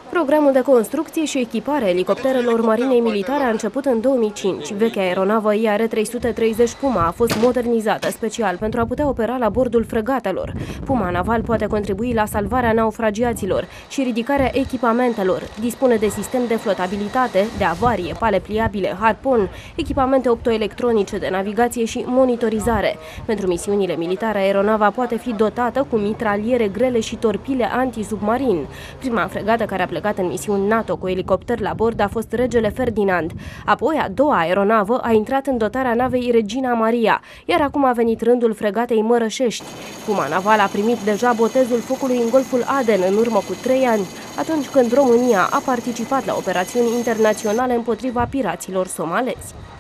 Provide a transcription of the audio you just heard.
Programul de construcție și echipare a elicopterelor Marinei Militare a început în 2005. Vechea aeronavă IR-330 Puma a fost modernizată special pentru a putea opera la bordul fregatelor. Puma naval poate contribui la salvarea naufragiaților și ridicarea echipamentelor. Dispune de sistem de flotabilitate, de avarie, pale pliabile, harpun, echipamente optoelectronice de navigație și monitorizare. Pentru misiunile militare, aeronava poate fi dotată cu mitraliere grele și torpile antisubmarin. Prima fregată care a plecat în misiuni NATO cu elicopter la bord a fost Regele Ferdinand. Apoi, a doua aeronavă a intrat în dotarea navei Regina Maria, iar acum a venit rândul fregatei Mărășești. Puma naval a primit deja botezul focului în Golful Aden în urmă cu 3 ani, atunci când România a participat la operațiuni internaționale împotriva piraților somalezi.